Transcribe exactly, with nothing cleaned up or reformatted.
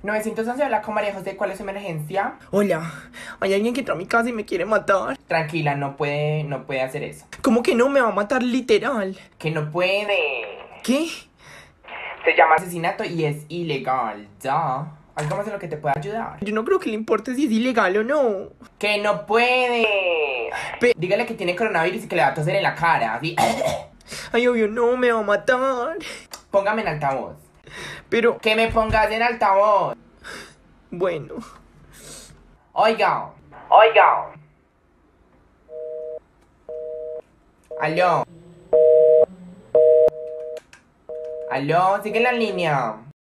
novecientos once, habla con María José, ¿cuál es su emergencia? Hola, hay alguien que entró a mi casa y me quiere matar. Tranquila, no puede, no puede hacer eso. ¿Cómo que no? Me va a matar literal. Que no puede. ¿Qué? Se llama asesinato y es ilegal, ya. ¿Algo más en lo que te pueda ayudar? Yo no creo que le importe si es ilegal o no. Que no puede. Pe- Dígale que tiene coronavirus y que le va a toser en la cara, ¿sí? Ay, obvio, no, me va a matar. Póngame en altavoz. Pero, Que me pongas en altavoz. bueno. Oiga, oiga. Aló. Aló, sigue en la línea.